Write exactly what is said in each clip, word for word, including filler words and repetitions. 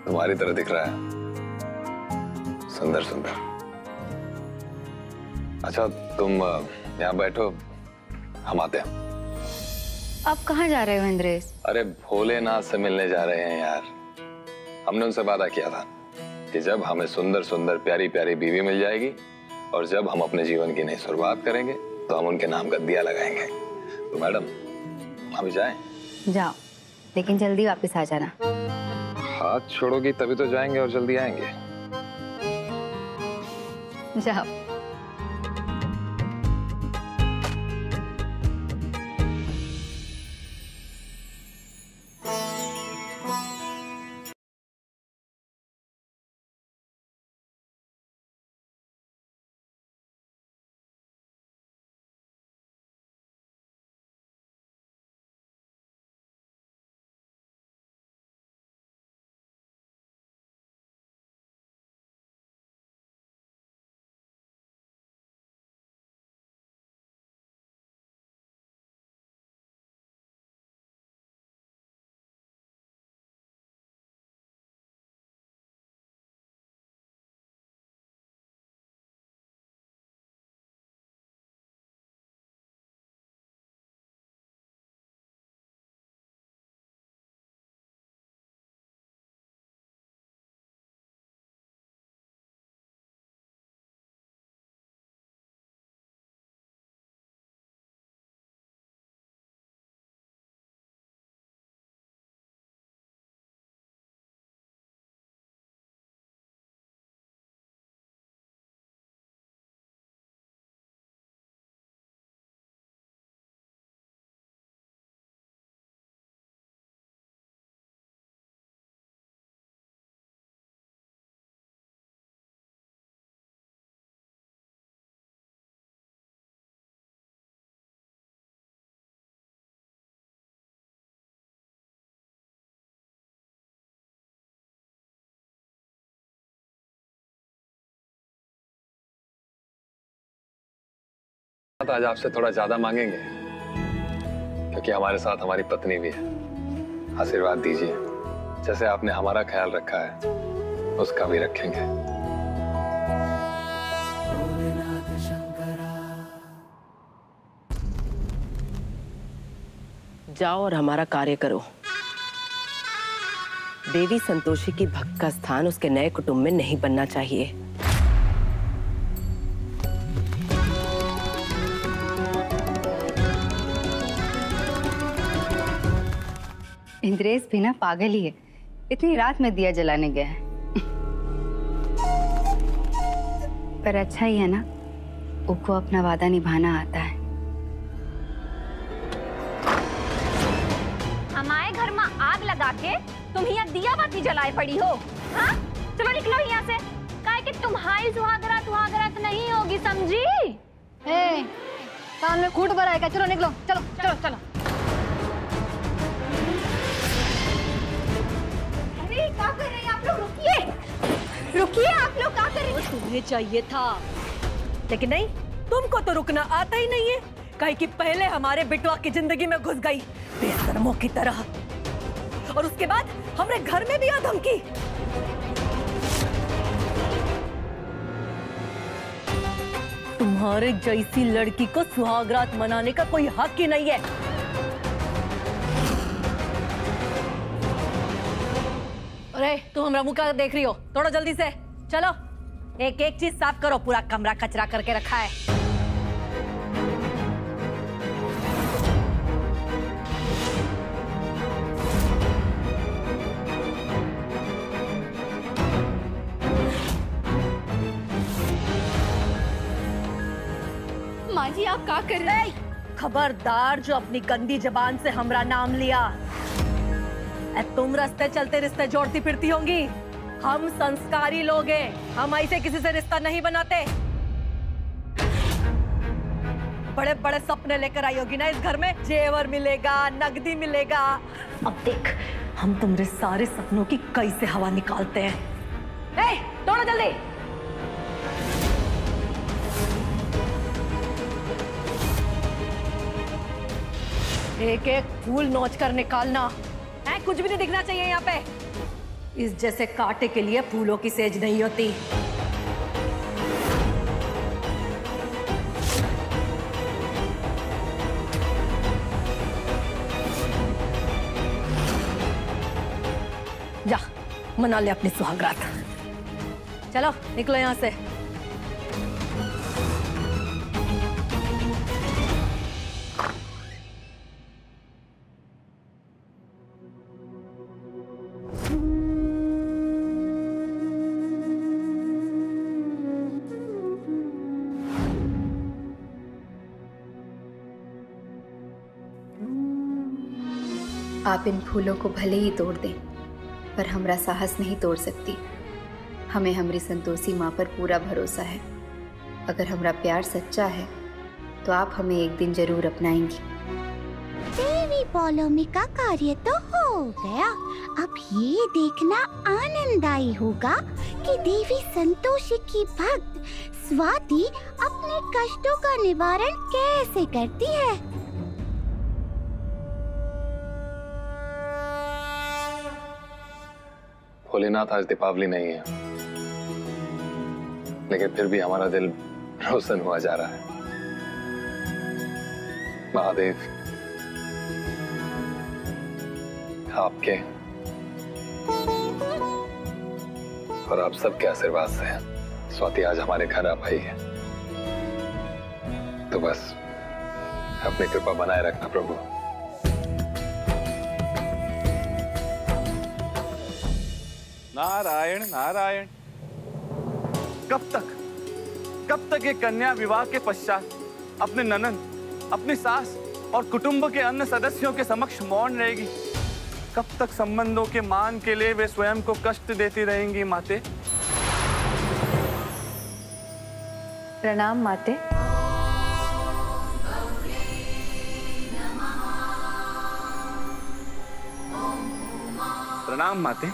तुम्हारी तरह दिख रहा है, सुंदर सुंदर। अच्छा तुम यहाँ बैठो, हम आते हैं। आप कहाँ जा रहे हो इंद्रेश? अरे भोलेनाथ से मिलने जा रहे हैं यार। हमने उनसे वादा किया था कि जब हमें सुंदर सुंदर प्यारी प्यारी बीवी मिल जाएगी और जब हम अपने जीवन की नई शुरुआत करेंगे तो हम उनके नाम का दिया लगाएंगे। तो मैडम हम जाएं? जाओ, लेकिन जल्दी वापस आ जाना। हाथ छोड़ोगी तभी तो जाएंगे और जल्दी आएंगे। जाओ। आज आपसे थोड़ा ज्यादा मांगेंगे क्योंकि हमारे साथ हमारी पत्नी भी है। आशीर्वाद दीजिए, जैसे आपने हमारा ख्याल रखा है उसका भी रखेंगे। जाओ और हमारा कार्य करो। देवी संतोषी की भक्त का स्थान उसके नए कुटुंब में नहीं बनना चाहिए। इंद्रेश भी ना पागल ही है, इतनी रात में दिया जलाने गया है। पर अच्छा ही है ना, उसको अपना वादा निभाना आता है। हमारे घर में आग लगा के तुम यहाँ दिया बाती जलाए पड़ी हो। हाँ चलो निकलो यहाँ से, काहे कि तुम्हारी सुहागरात सुहागरात नहीं होगी, समझी? ए, कान में खूट भरा है, चलो निकलो, चलो चलो चलो। अरे क्या कर रहे हैं आप लोग? रुकिए रुकिए, आप लोग क्या कर रहे हैं? तुम्हें चाहिए था, लेकिन नहीं, तुमको तो रुकना आता ही नहीं है। काहे कि पहले हमारे बिटवा की जिंदगी में घुस गई बेशर्मों की तरह, और उसके बाद हमारे घर में भी आ धमकी। तुम्हारे जैसी लड़की को सुहागरात मनाने का कोई हक ही नहीं है। अरे तुम हमरा मुंह का देख रही हो? थोड़ा जल्दी से चलो, एक एक चीज साफ करो, पूरा कमरा कचरा करके रखा है। माँ जी आप क्या कर रहे हैं? खबरदार जो अपनी गंदी जबान से हमरा नाम लिया। ए, तुम रास्ते चलते रिश्ते जोड़ती फिरती होंगी। हम संस्कारी लोग हैं, हम ऐसे किसी से रिश्ता नहीं बनाते। बड़े बड़े सपने लेकर आई होगी ना इस घर में, जेवर मिलेगा, नगदी मिलेगा। अब देख हम तुम्हारे सारे सपनों की कैसे हवा निकालते हैं। ए, तोड़ो जल्दी। एक एक फूल नोच कर निकालना है, कुछ भी नहीं दिखना चाहिए यहाँ पे। इस जैसे कांटे के लिए फूलों की सेज नहीं होती। जा मना ले अपनी सुहागरात। चलो निकलो यहां से। आप इन फूलों को भले ही तोड़ दें, पर हमरा साहस नहीं तोड़ सकती। हमें हमारी संतोषी माँ पर पूरा भरोसा है। अगर हमरा प्यार सच्चा है तो आप हमें एक दिन जरूर अपनाएंगी। देवी पौलोमी का कार्य तो हो गया। अब ये देखना आनंददायी होगा कि देवी संतोषी की भक्त स्वाति अपने कष्टों का निवारण कैसे करती है। भोलेनाथ, आज दीपावली नहीं है, लेकिन फिर भी हमारा दिल रोशन हुआ जा रहा है। महादेव, आपके और आप सबके आशीर्वाद से स्वाति आज हमारे घर आ पाई है। तो बस अपनी कृपा बनाए रखना प्रभु। नारायण नारायण। कब तक कब तक ये कन्या विवाह के पश्चात अपने ननंद, अपनी सास और कुटुंब के अन्य सदस्यों के समक्ष मौन रहेगी? कब तक संबंधों के मान के लिए वे स्वयं को कष्ट देती रहेंगी? माते प्रणाम। माते प्रणाम। माते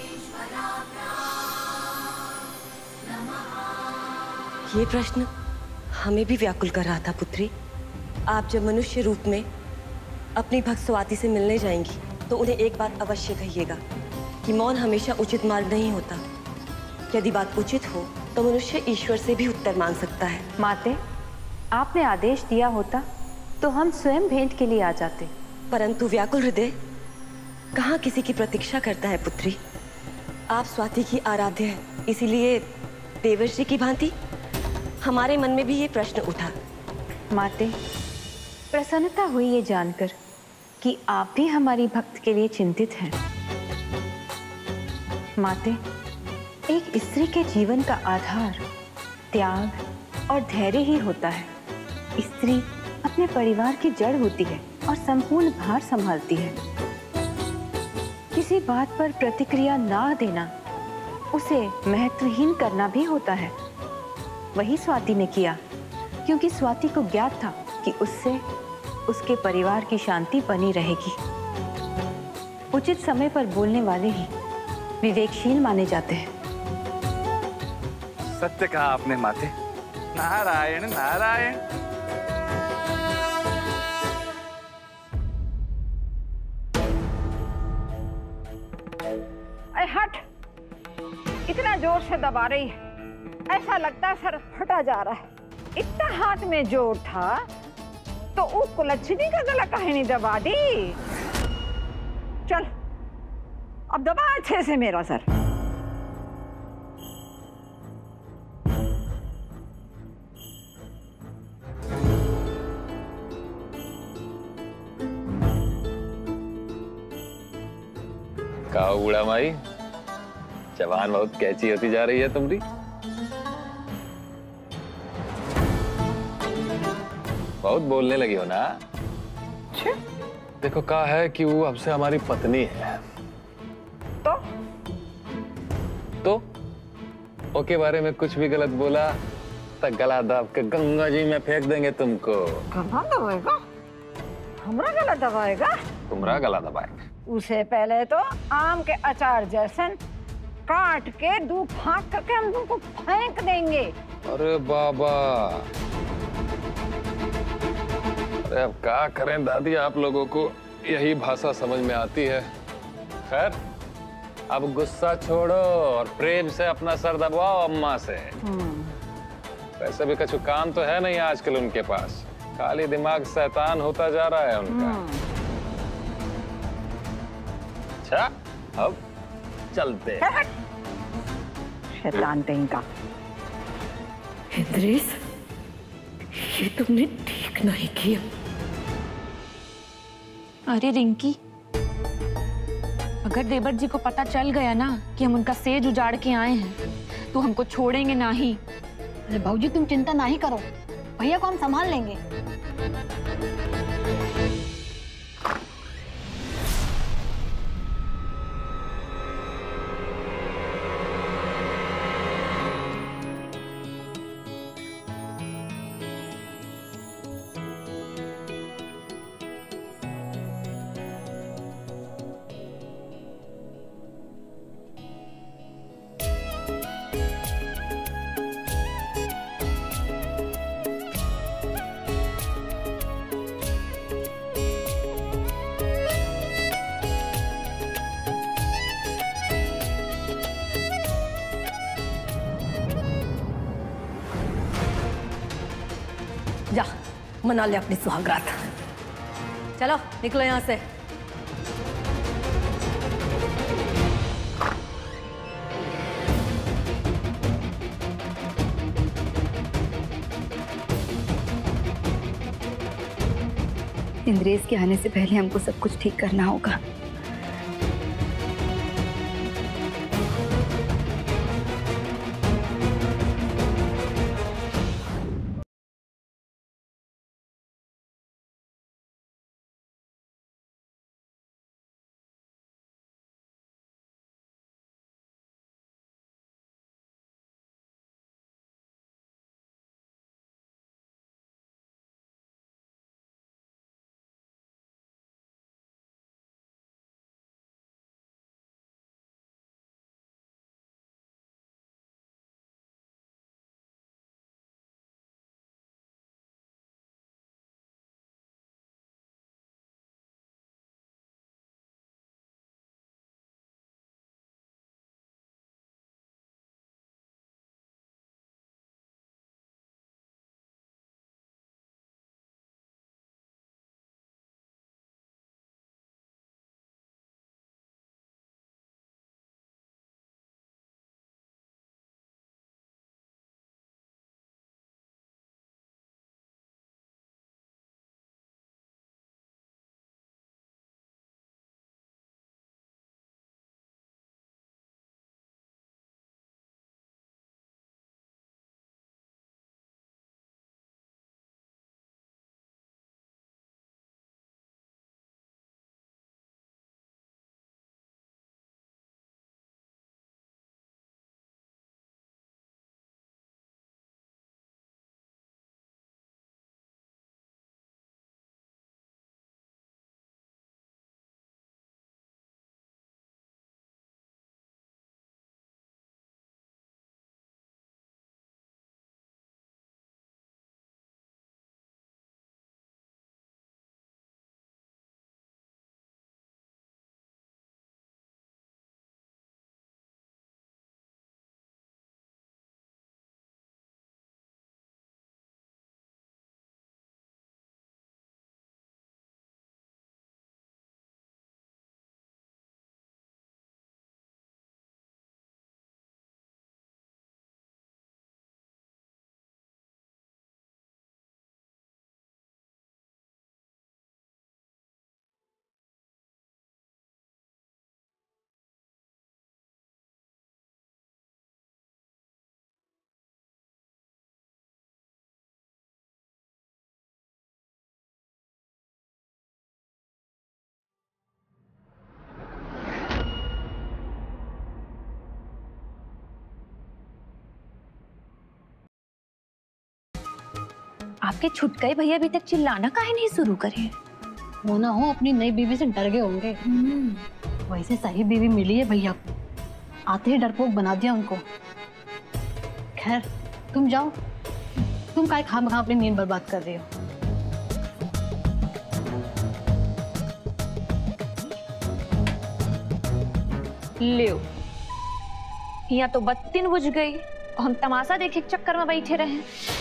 ये प्रश्न हमें भी व्याकुल कर रहा था पुत्री। आप जब मनुष्य रूप में अपनी भक्त स्वाति से मिलने जाएंगी तो उन्हें एक बात अवश्य कहिएगा कि मौन हमेशा उचित मार्ग नहीं होता। यदि बात उचित हो तो मनुष्य ईश्वर से भी उत्तर मांग सकता है। माते, आपने आदेश दिया होता तो हम स्वयं भेंट के लिए आ जाते, परंतु व्याकुल हृदय कहाँ किसी की प्रतीक्षा करता है पुत्री। आप स्वाति की आराध्य है, इसीलिए देवर्षि की भांति हमारे मन में भी ये प्रश्न उठा। माते, प्रसन्नता हुई ये जानकर कि आप भी हमारी भक्त के लिए चिंतित हैं। माते, एक स्त्री के जीवन का आधार त्याग और धैर्य ही होता है। स्त्री अपने परिवार की जड़ होती है और संपूर्ण भार संभालती है। किसी बात पर प्रतिक्रिया ना देना उसे महत्वहीन करना भी होता है। वही स्वाति ने किया, क्योंकि स्वाति को ज्ञात था कि उससे उसके परिवार की शांति बनी रहेगी। उचित समय पर बोलने वाले ही विवेकशील माने जाते हैं। सत्य कहा आपने माते। नारायण नारायण। अरे हट, इतना जोर से दबा रही है, ऐसा लगता है सर फटा जा रहा है। इतना हाथ में जोर था तो वो कुलच्छनी का गला काहे नहीं दबा दी? चल अब दबा अच्छे से मेरा सर। कहा बूढ़ा माई, जवान बहुत कैची होती जा रही है तुम्हारी। बहुत बोलने लगी हो ना। देखो कहा है कि वो हमसे हमारी पत्नी है। तो तो ओके बारे में कुछ भी गलत बोला तो गला दाब के गंगा जी में फेंक देंगे तुमको। गला दबाएगा? हमरा गला दबाएगा? तुम्हारा गला दबाएगा। उसे पहले तो आम के अचार जैसन काट के दो फांक करके हम तुमको फेंक देंगे। अरे बाबा, अरे अब क्या करें दादी, आप लोगों को यही भाषा समझ में आती है। खैर अब गुस्सा छोड़ो और प्रेम से अपना सर दबाओ अम्मा से। वैसे भी कछु काम तो है नहीं आजकल उनके पास, खाली दिमाग शैतान होता जा रहा है उनका। अच्छा अब चलते। शैतान कहीं का। इंद्रेश, ये तुमने ठीक नहीं किया। अरे रिंकी, अगर देवर जी को पता चल गया ना कि हम उनका सेज उजाड़ के आए हैं तो हमको छोड़ेंगे नहीं। अरे भाऊजी तुम चिंता नहीं करो, भैया को हम संभाल लेंगे। जा मना ले अपनी सुहागरात। चलो निकलो यहां से। इंद्रेश के आने से पहले हमको सब कुछ ठीक करना होगा। आपके छुटकाई भैया अभी तक चिल्लाना काहे नहीं शुरू करे? वो ना हो अपनी नई बीवी से डर गए होंगे। वैसे सही बीवी मिली है भैया को, आते ही डरपोक बना दिया उनको। खैर तुम जाओ, तुम काहे खामखा अपनी नींद बर्बाद कर रही हो। ले यहाँ तो बत्ती बुझ गई और हम तमाशा देखे के चक्कर में बैठे रहे।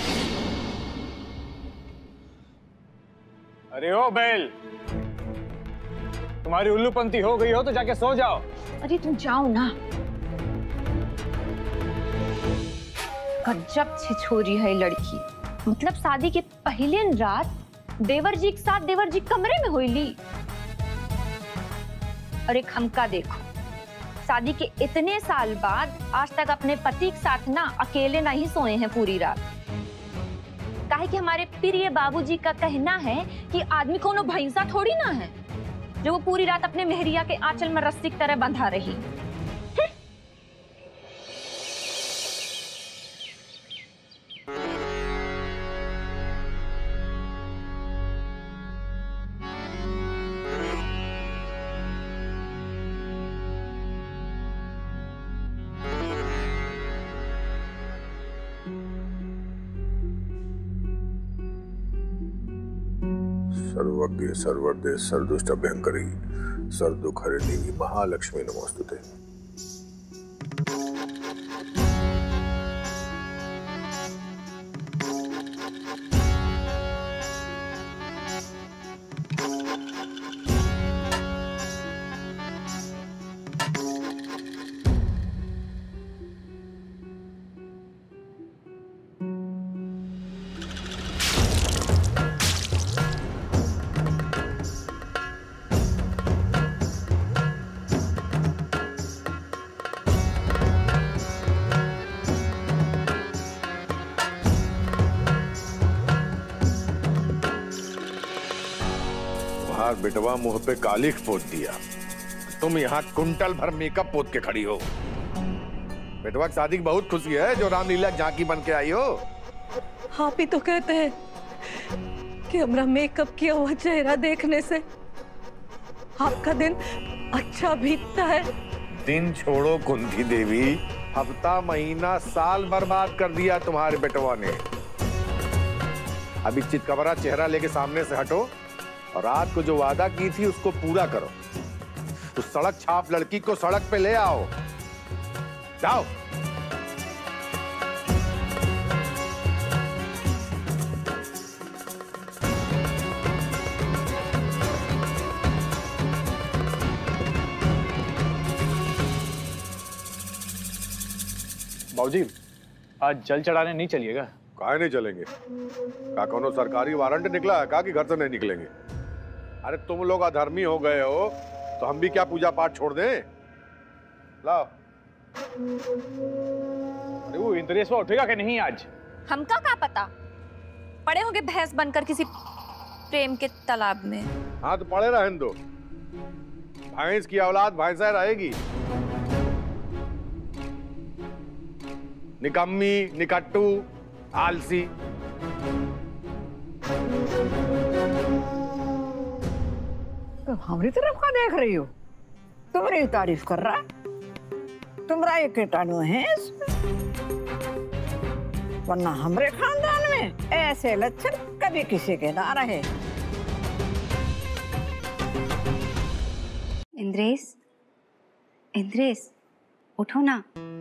अरे ओ बैल, तुम्हारी उल्लूपंती हो गई हो तो जाके सो जाओ। अरे तुम जाओ ना। गजब छिछोरी है लड़की। मतलब शादी के पहले रात देवर जी के साथ देवर जी कमरे में होइली। और एक हमका देखो, शादी के इतने साल बाद आज तक अपने पति के साथ ना अकेले नहीं सोए हैं पूरी रात। काहे कि हमारे प्रिय बाबूजी का कहना है कि आदमी कोनो भैंसा थोड़ी ना है जो वो पूरी रात अपने मेहरिया के आंचल में रस्सी की तरह बंधा रही। सर्वज्ञ सर्वदे सर्वदुष्ट भयंकरी सर्वदुख हरिणी महालक्ष्मी नमोस्तुते। बेटवा मुंह पे कालिख पोत दिया, तुम यहाँ कुंटल भर मेकअप पोत के खड़ी हो। बेटवा की शादी की बहुत खुशी है जो रामलीला झांकी बन के आई हो। आप ही तो कहते हैं कि हमारा मेकअप किया हुआ चेहरा देखने से आपका दिन अच्छा बीतता है। दिन छोड़ो कुंती देवी, हफ्ता महीना साल बर्बाद कर दिया तुम्हारे बेटवा ने। अभी चितकबरा चेहरा लेके सामने से हटो और रात को जो वादा की थी उसको पूरा करो। उस सड़क छाप लड़की को सड़क पे ले आओ, जाओ। बाबूजी, आज जल चढ़ाने नहीं चलिएगा? काहे नहीं चलेंगे? का कोनो सरकारी वारंट निकला है का कि घर से नहीं निकलेंगे? अरे तुम लोग अधर्मी हो गए हो तो हम भी क्या पूजा पाठ छोड़ दें? लाओ। अरे वो इंद्रेशवा उठेगा कि नहीं आज? हमका क्या पता, पड़े होंगे भैंस बनकर किसी प्रेम के तालाब में। हाँ तो पड़े रहने दो, भैंस की औलाद भैंसा रहेगी। निकम्मी, निकट्टू, आलसी। तो हमारी तरफ का देख रही हो? तुम्हारी तारीफ कर रहा है। तुम्हारा ये कीटाणु है वरना हमारे खानदान में ऐसे लक्षण कभी किसी के ना रहे। इंद्रेश, इंद्रेश उठो ना।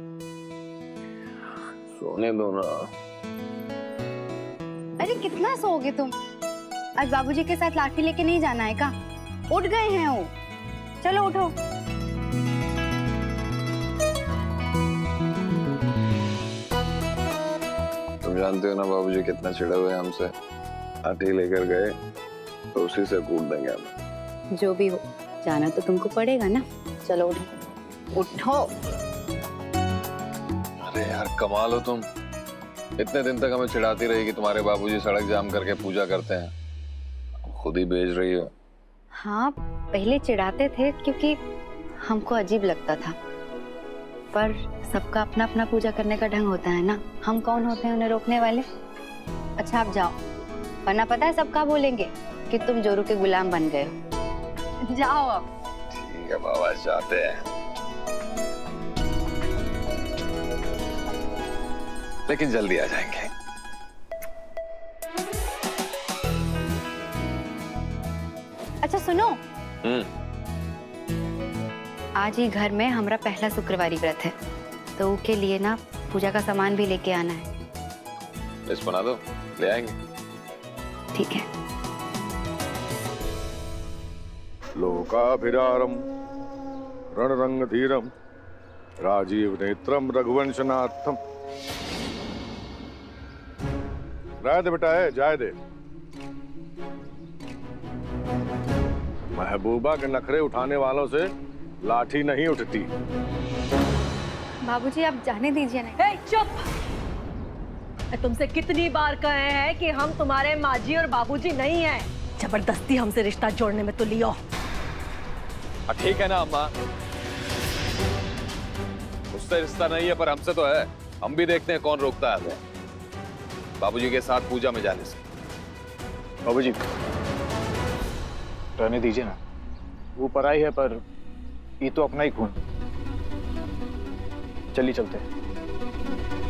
सोने दो ना। अरे कितना सोओगे तुम? आज बाबूजी के साथ लाठी लेके नहीं जाना है का? उठ गए हैं वो, चलो उठो। तुम जानते हो ना बाबूजी कितना चिढ़े हुए हमसे। लाठी लेकर गए तो उसी से कूट देंगे हमें। जो भी हो, जाना तो तुमको पड़ेगा ना। चलो उठो, उठो। अरे यार कमाल हो तुम, इतने दिन तक हमें चिढ़ाती रही कि तुम्हारे बाबूजी सड़क जाम करके पूजा करते हैं, खुद ही भेज रही हो। हाँ पहले चिढ़ाते थे क्योंकि हमको अजीब लगता था, पर सबका अपना अपना पूजा करने का ढंग होता है ना। हम कौन होते हैं उन्हें रोकने वाले? अच्छा आप जाओ, वरना पता है सब क्या बोलेंगे कि तुम जोरू के गुलाम बन गए हो। जाओ अब। ठीक है बाबा, जाते हैं, लेकिन जल्दी आ जाएंगे। अच्छा सुनो, हम्म। आज ही घर में हमारा पहला शुक्रवारी व्रत है, तो उसके लिए ना पूजा का सामान भी लेके आना है। लिस्ट बना दो, ले आएंगे। ठीक है। लोकाभिरारम रणरंग धीरम राजीव नेत्रम रघुवंशनाथम। राय दे बेटा, है जाए दे। महबूबा के नखरे उठाने वालों से लाठी नहीं उठती। बाबूजी आप जाने दीजिए ना। ए, चुप! तुमसे कितनी बार कहे हैं कि हम तुम्हारे माजी और बाबूजी नहीं हैं। जबरदस्ती हमसे रिश्ता जोड़ने में तो लियो। ठीक है ना अम्मा, उससे रिश्ता नहीं है पर हमसे तो है। हम भी देखते हैं कौन रोकता है हमें बाबूजी के साथ पूजा में जाने से। बाबूजी रहने दीजिए ना, वो पराई है पर ये तो अपना ही खून। चलिए चलते हैं।